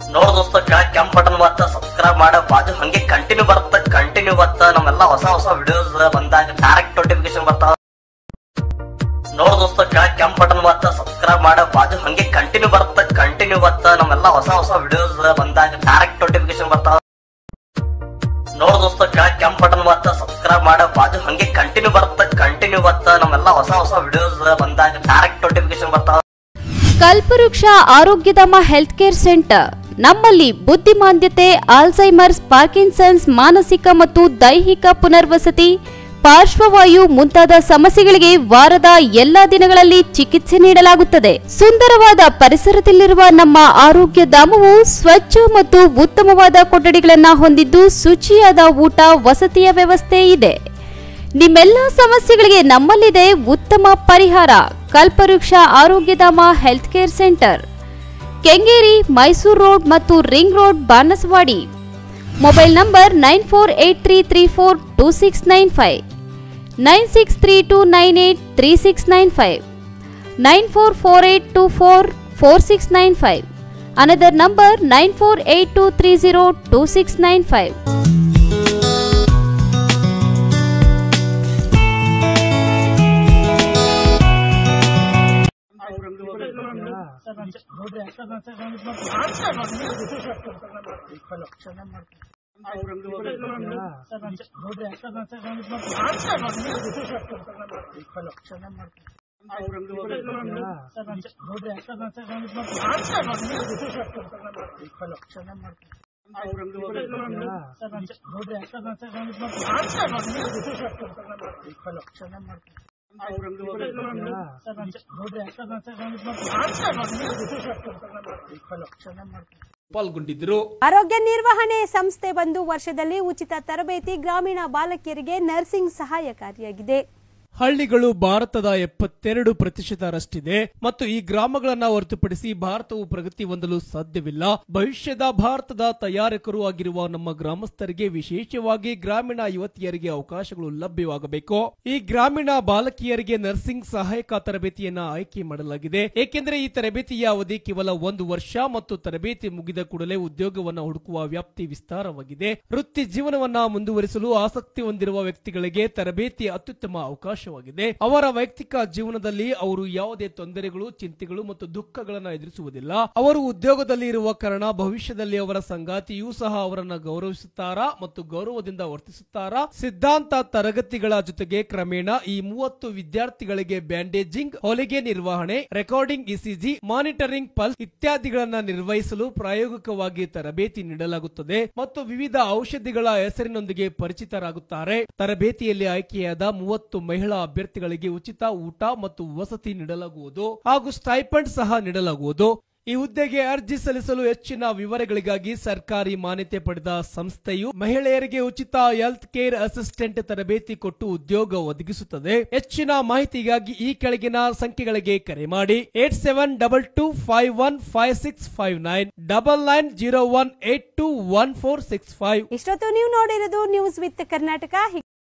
ನೋಡ್ ದೋಸ್ತ ಕೆಂಪ್ ಬಟನ್ ಬತ್ತ ಸಬ್ಸ್ಕ್ರೈಬ್ ಮಾಡ ಬಾಜು ಹಂಗೆ ಕಂಟಿನ್ಯೂ ಬತ್ತ ನಮ್ಮೆಲ್ಲ ಹೊಸ ವಿಡಿಯೋಸ್ ಬಂದಾಗ ಡೈರೆಕ್ಟ್ ನೋಟಿಫಿಕೇಶನ್ ಬರ್ತಾವ. ನೋಡ್ ದೋಸ್ತ ಕೆಂಪ್ ಬಟನ್ ಬತ್ತ ಸಬ್ಸ್ಕ್ರೈಬ್ ಮಾಡ ಬಾಜು ಹಂಗೆ ಕಂಟಿನ್ಯೂ ಬತ್ತ ನಮ್ಮೆಲ್ಲ ಹೊಸ ವಿಡಿಯೋಸ್ ಬಂದಾಗ ಡೈರೆಕ್ಟ್ ನೋಟಿಫಿಕೇಶನ್ ಬರ್ತಾವ. ನೋಡ್ ದೋಸ್ತ ಕೆಂಪ್ ಬಟನ್ ಬತ್ತ ಸಬ್ಸ್ಕ್ರೈಬ್ ಮಾಡ ಬಾಜು ಹಂಗೆ ಕಂಟಿನ್ಯೂ ಬತ್ತ ನಮ್ಮೆಲ್ಲ ಹೊಸ ವಿಡಿಯೋಸ್ ಬಂದಾಗ ಡೈರೆಕ್ಟ್ ನೋಟಿಫಿಕೇಶನ್ ಬರ್ತಾವ. ಕಲ್ಪವೃಕ್ಷ ಆರೋಗ್ಯಧಾಮ ಹೆಲ್ತ್ ಕೇರ್ ಸೆಂಟರ್ ನಮ್ಮಲ್ಲಿ ಬುದ್ಧಿಮಾಂದ್ಯತೆ, ಆಲ್ಝೈಮರ್ಸ್, ಪಾರ್ಕಿನ್ಸನ್ಸ್, ಮಾನಸಿಕ ಮತ್ತು ದೈಹಿಕ ಪುನರ್ವಸತಿ, ಪಾರ್ಶ್ವವಾಯು ಮುಂತಾದ ಸಮಸ್ಯೆಗಳಿಗೆ ವಾರದ ಎಲ್ಲಾ ದಿನಗಳಲ್ಲಿ ಚಿಕಿತ್ಸೆ ನೀಡಲಾಗುತ್ತದೆ. ಸುಂದರವಾದ ಪರಿಸರದಲ್ಲಿರುವ ನಮ್ಮ ಆರೋಗ್ಯ ಧಾಮವು ಸ್ವಚ್ಛ ಮತ್ತು ಉತ್ತಮವಾದ ಕೊಠಡಿಗಳನ್ನು ಹೊಂದಿದ್ದು ಶುಚಿಯಾದ ಊಟ, ವಸತಿಯ ವ್ಯವಸ್ಥೆ ಇದೆ. ನಿಮ್ಮೆಲ್ಲ ಸಮಸ್ಯೆಗಳಿಗೆ ನಮ್ಮಲ್ಲಿದೆ ಉತ್ತಮ ಪರಿಹಾರ. Kalpavriksha Arogyadhama health care centre, Kengeri, Mysuru road ಮತ್ತು ring road, Banaswadi. Mobile number 9483342695, 9632983695, 9448244695. Another number 9482302695. ಪಾಲ್ಗೊಂಡಿದ್ದರು. ಆರೋಗ್ಯ ನಿರ್ವಹಣೆ ಸಂಸ್ಥೆ ಬಂದು ವರ್ಷದಲ್ಲಿ ಉಚಿತ ತರಬೇತಿ ಗ್ರಾಮೀಣ ಬಾಲಕಿಯರಿಗೆ ನರ್ಸಿಂಗ್ ಸಹಾಯಕಾರಿಯಾಗಿದೆ. ಹಳ್ಳಿಗಳು ಭಾರತದ 72% ಮತ್ತು ಈ ಗ್ರಾಮಗಳನ್ನು ಹೊರತುಪಡಿಸಿ ಭಾರತವು ಪ್ರಗತಿ ಹೊಂದಲು ಸಾಧ್ಯವಿಲ್ಲ. ಭವಿಷ್ಯದ ಭಾರತದ ತಯಾರಕರು ಆಗಿರುವ ನಮ್ಮ ಗ್ರಾಮಸ್ಥರಿಗೆ, ವಿಶೇಷವಾಗಿ ಗ್ರಾಮೀಣ ಯುವತಿಯರಿಗೆ ಅವಕಾಶಗಳು ಲಭ್ಯವಾಗಬೇಕು. ಈ ಗ್ರಾಮೀಣ ಬಾಲಕಿಯರಿಗೆ ನರ್ಸಿಂಗ್ ಸಹಾಯಕ ತರಬೇತಿಯನ್ನ ಆಯ್ಕೆ ಮಾಡಲಾಗಿದೆ. ಏಕೆಂದರೆ ಈ ತರಬೇತಿಯ ಅವಧಿ ಕೇವಲ 1 ವರ್ಷ ಮತ್ತು ತರಬೇತಿ ಮುಗಿದ ಕೂಡಲೇ ಉದ್ಯೋಗವನ್ನು ಹುಡುಕುವ ವ್ಯಾಪ್ತಿ ವಿಸ್ತಾರವಾಗಿದೆ. ವೃತ್ತಿ ಜೀವನವನ್ನ ಮುಂದುವರಿಸಲು ಆಸಕ್ತಿ ಹೊಂದಿರುವ ವ್ಯಕ್ತಿಗಳಿಗೆ ತರಬೇತಿ ಅತ್ಯುತ್ತಮ ಅವಕಾಶ. ಅವರ ವೈಯಕ್ತಿಕ ಜೀವನದಲ್ಲಿ ಅವರು ಯಾವುದೇ ತೊಂದರೆಗಳು, ಚಿಂತೆಗಳು ಮತ್ತು ದುಃಖಗಳನ್ನು ಎದುರಿಸುವುದಿಲ್ಲ. ಅವರು ಉದ್ಯೋಗದಲ್ಲಿ ಇರುವ ಕಾರಣ ಭವಿಷ್ಯದಲ್ಲಿ ಅವರ ಸಂಗಾತಿಯೂ ಸಹ ಅವರನ್ನು ಗೌರವಿಸುತ್ತಾರಾ ಮತ್ತು ಗೌರವದಿಂದ ವರ್ತಿಸುತ್ತಾರಾ. ಸಿದ್ಧಾಂತ ತರಗತಿಗಳ ಜೊತೆಗೆ ಕ್ರಮೇಣ ಈ 30 ವಿದ್ಯಾರ್ಥಿಗಳಿಗೆ ಬ್ಯಾಂಡೇಜಿಂಗ್, ಹೊಲಿಗೆ ನಿರ್ವಹಣೆ, ರೆಕಾರ್ಡಿಂಗ್, ಇಸಿಜಿ, ಮಾನಿಟರಿಂಗ್, ಪಲ್ಸ್ ಇತ್ಯಾದಿಗಳನ್ನು ನಿರ್ವಹಿಸಲು ಪ್ರಾಯೋಗಿಕವಾಗಿ ತರಬೇತಿ ನೀಡಲಾಗುತ್ತದೆ ಮತ್ತು ವಿವಿಧ ಔಷಧಿಗಳ ಹೆಸರಿನೊಂದಿಗೆ ಪರಿಚಿತರಾಗುತ್ತಾರೆ. ತರಬೇತಿಯಲ್ಲಿ ಆಯ್ಕೆಯಾದ 30 ಮಹಿಳಾ ಅಭ್ಯರ್ಥಿಗಳಿಗೆ ಉಚಿತ ಊಟ ಮತ್ತು ವಸತಿ ನೀಡಲಾಗುವುದು ಹಾಗೂ ಸ್ಟೈಪಂಡ್ ಸಹ ನೀಡಲಾಗುವುದು. ಈ ಹುದ್ದೆಗೆ ಅರ್ಜಿ ಸಲ್ಲಿಸಲು ಹೆಚ್ಚಿನ ವಿವರಗಳಿಗಾಗಿ ಸರ್ಕಾರಿ ಮಾನ್ಯತೆ ಪಡೆದ ಸಂಸ್ಥೆಯು ಮಹಿಳೆಯರಿಗೆ ಉಚಿತ ಹೆಲ್ತ್ ಕೇರ್ ಅಸಿಸ್ಟೆಂಟ್ ತರಬೇತಿ ಕೊಟ್ಟು ಉದ್ಯೋಗ ಒದಗಿಸುತ್ತದೆ. ಹೆಚ್ಚಿನ ಮಾಹಿತಿಗಾಗಿ ಈ ಕೆಳಗಿನ ಸಂಖ್ಯೆಗಳಿಗೆ ಕರೆ ಮಾಡಿ: 8722515659, 9901821465. ಇಷ್ಟೊತ್ತು ನೀವು ನೋಡಿರೋದು ನ್ಯೂಸ್ ವಿತ್ ಕರ್ನಾಟಕ.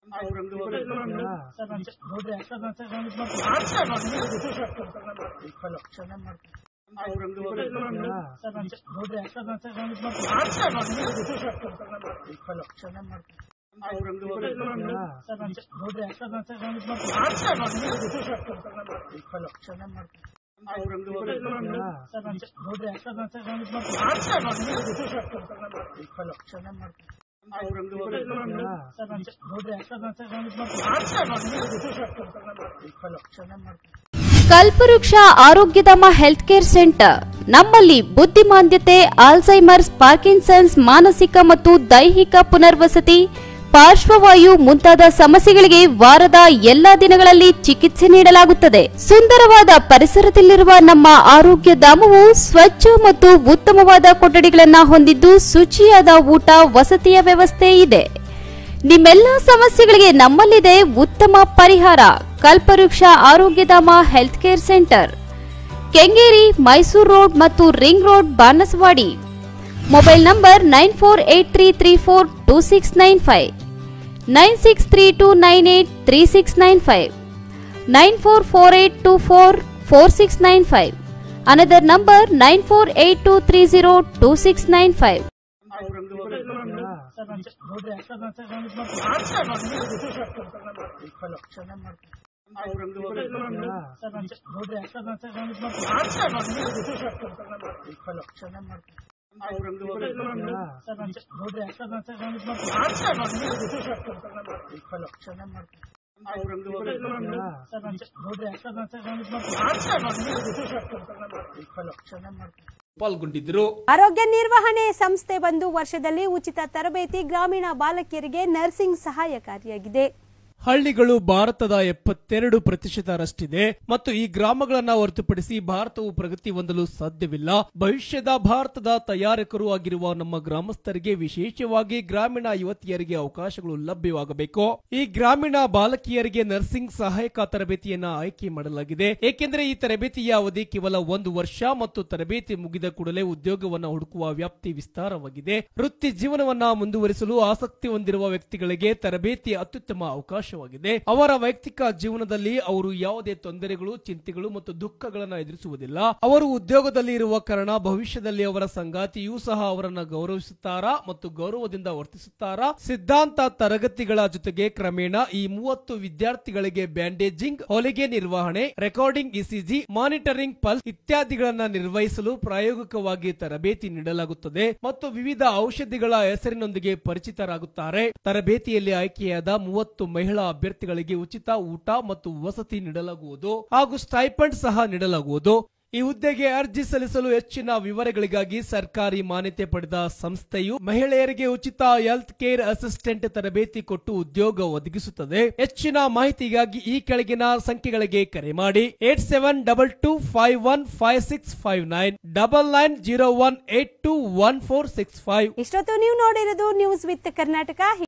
ಕಲ್ಪವೃಕ್ಷ ಆರೋಗ್ಯಧಾಮ ಹೆಲ್ತ್ ಕೇರ್ ಸೆಂಟರ್ ನಮ್ಮಲ್ಲಿ ಬುದ್ಧಿಮಾಂದ್ಯತೆ, ಆಲ್ಝೈಮರ್ಸ್, ಪಾರ್ಕಿನ್ಸನ್ಸ್, ಮಾನಸಿಕ ಮತ್ತು ದೈಹಿಕ ಪುನರ್ವಸತಿ, ಪಾರ್ಶ್ವವಾಯು ಮುಂತಾದ ಸಮಸ್ಯೆಗಳಿಗೆ ವಾರದ ಎಲ್ಲಾ ದಿನಗಳಲ್ಲಿ ಚಿಕಿತ್ಸೆ ನೀಡಲಾಗುತ್ತದೆ. ಸುಂದರವಾದ ಪರಿಸರದಲ್ಲಿರುವ ನಮ್ಮ ಆರೋಗ್ಯ ಧಾಮವು ಸ್ವಚ್ಛ ಮತ್ತು ಉತ್ತಮವಾದ ಕೊಠಡಿಗಳನ್ನು ಹೊಂದಿದ್ದು ಶುಚಿಯಾದ ಊಟ, ವಸತಿಯ ವ್ಯವಸ್ಥೆ ಇದೆ. ನಿಮ್ಮೆಲ್ಲ ಸಮಸ್ಯೆಗಳಿಗೆ ನಮ್ಮಲ್ಲಿದೆ ಉತ್ತಮ ಪರಿಹಾರ. Kalpavriksha Arogyadhama health care centre, Kengeri, Mysuru road ಮತ್ತು ring road, Banaswadi. Mobile number 9483342695, 9632983695, 9448244695. Another number 9482302695. ಪಾಲ್ಗೊಂಡಿದ್ದರು. ಆರೋಗ್ಯ ನಿರ್ವಹಣೆ ಸಂಸ್ಥೆ ಬಂದು ವರ್ಷದಲ್ಲಿ ಉಚಿತ ತರಬೇತಿ ಗ್ರಾಮೀಣ ಬಾಲಕಿಯರಿಗೆ ನರ್ಸಿಂಗ್ ಸಹಾಯಕಾರಿಯಾಗಿದೆ. ಹಳ್ಳಿಗಳು ಭಾರತದ 72%ರಷ್ಟಿದೆ ಮತ್ತು ಈ ಗ್ರಾಮಗಳನ್ನ ಹೊರತುಪಡಿಸಿ ಭಾರತವು ಪ್ರಗತಿ ಹೊಂದಲು ಸಾಧ್ಯವಿಲ್ಲ. ಭವಿಷ್ಯದ ಭಾರತದ ತಯಾರಕರು ಆಗಿರುವ ನಮ್ಮ ಗ್ರಾಮಸ್ಥರಿಗೆ ವಿಶೇಷವಾಗಿ ಗ್ರಾಮೀಣ ಯುವತಿಯರಿಗೆ ಅವಕಾಶಗಳು ಲಭ್ಯವಾಗಬೇಕು. ಈ ಗ್ರಾಮೀಣ ಬಾಲಕಿಯರಿಗೆ ನರ್ಸಿಂಗ್ ಸಹಾಯಕ ತರಬೇತಿಯನ್ನ ಆಯ್ಕೆ ಮಾಡಲಾಗಿದೆ. ಏಕೆಂದರೆ ಈ ತರಬೇತಿಯ ಅವಧಿ ಕೇವಲ 1 ವರ್ಷ ಮತ್ತು ತರಬೇತಿ ಮುಗಿದ ಕೂಡಲೇ ಉದ್ಯೋಗವನ್ನ ಹುಡುಕುವ ವ್ಯಾಪ್ತಿ ವಿಸ್ತಾರವಾಗಿದೆ. ವೃತ್ತಿ ಜೀವನವನ್ನ ಮುಂದುವರಿಸಲು ಆಸಕ್ತಿ ಹೊಂದಿರುವ ವ್ಯಕ್ತಿಗಳಿಗೆ ತರಬೇತಿ ಅತ್ಯುತ್ತಮ ಅವಕಾಶ. ಅವರ ವೈಯಕ್ತಿಕ ಜೀವನದಲ್ಲಿ ಅವರು ಯಾವುದೇ ತೊಂದರೆಗಳು, ಚಿಂತೆಗಳು ಮತ್ತು ದುಃಖಗಳನ್ನು ಎದುರಿಸುವುದಿಲ್ಲ. ಅವರು ಉದ್ಯೋಗದಲ್ಲಿ ಇರುವ ಕಾರಣ ಭವಿಷ್ಯದಲ್ಲಿ ಅವರ ಸಂಗಾತಿಯೂ ಸಹ ಅವರನ್ನು ಗೌರವಿಸುತ್ತಾರಾ ಮತ್ತು ಗೌರವದಿಂದ ವರ್ತಿಸುತ್ತಾರಾ. ಸಿದ್ಧಾಂತ ತರಗತಿಗಳ ಜೊತೆಗೆ ಕ್ರಮೇಣ ಈ 30 ವಿದ್ಯಾರ್ಥಿಗಳಿಗೆ ಬ್ಯಾಂಡೇಜಿಂಗ್, ಹೊಲಿಗೆ ನಿರ್ವಹಣೆ, ರೆಕಾರ್ಡಿಂಗ್, ಇಸಿಜಿ, ಮಾನಿಟರಿಂಗ್, ಪಲ್ಸ್ ಇತ್ಯಾದಿಗಳನ್ನು ನಿರ್ವಹಿಸಲು ಪ್ರಾಯೋಗಿಕವಾಗಿ ತರಬೇತಿ ನೀಡಲಾಗುತ್ತದೆ ಮತ್ತು ವಿವಿಧ ಔಷಧಿಗಳ ಹೆಸರಿನೊಂದಿಗೆ ಪರಿಚಿತರಾಗುತ್ತಾರೆ. ತರಬೇತಿಯಲ್ಲಿ ಆಯ್ಕೆಯಾದ 30 ಮಹಿಳಾ ಅಭ್ಯರ್ಥಿಗಳಿಗೆ ಉಚಿತ ಊಟ ಮತ್ತು ವಸತಿ ನೀಡಲಾಗುವುದು ಹಾಗೂ ಸ್ಟೈಪಂಡ್ ಸಹ ನೀಡಲಾಗುವುದು. ಈ ಹುದ್ದೆಗೆ ಅರ್ಜಿ ಸಲ್ಲಿಸಲು ಹೆಚ್ಚಿನ ವಿವರಗಳಿಗಾಗಿ ಸರ್ಕಾರಿ ಮಾನ್ಯತೆ ಪಡೆದ ಸಂಸ್ಥೆಯು ಮಹಿಳೆಯರಿಗೆ ಉಚಿತ ಹೆಲ್ತ್ ಕೇರ್ ಅಸಿಸ್ಟೆಂಟ್ ತರಬೇತಿ ಕೊಟ್ಟು ಉದ್ಯೋಗ ಒದಗಿಸುತ್ತದೆ. ಹೆಚ್ಚಿನ ಮಾಹಿತಿಗಾಗಿ ಈ ಕೆಳಗಿನ ಸಂಖ್ಯೆಗಳಿಗೆ ಕರೆ ಮಾಡಿ 8722515659 9901821465. ಇಷ್ಟೊತ್ತು ನೀವು ನೋಡಿರೋದು ನ್ಯೂಸ್ ವಿತ್ ಕರ್ನಾಟಕ.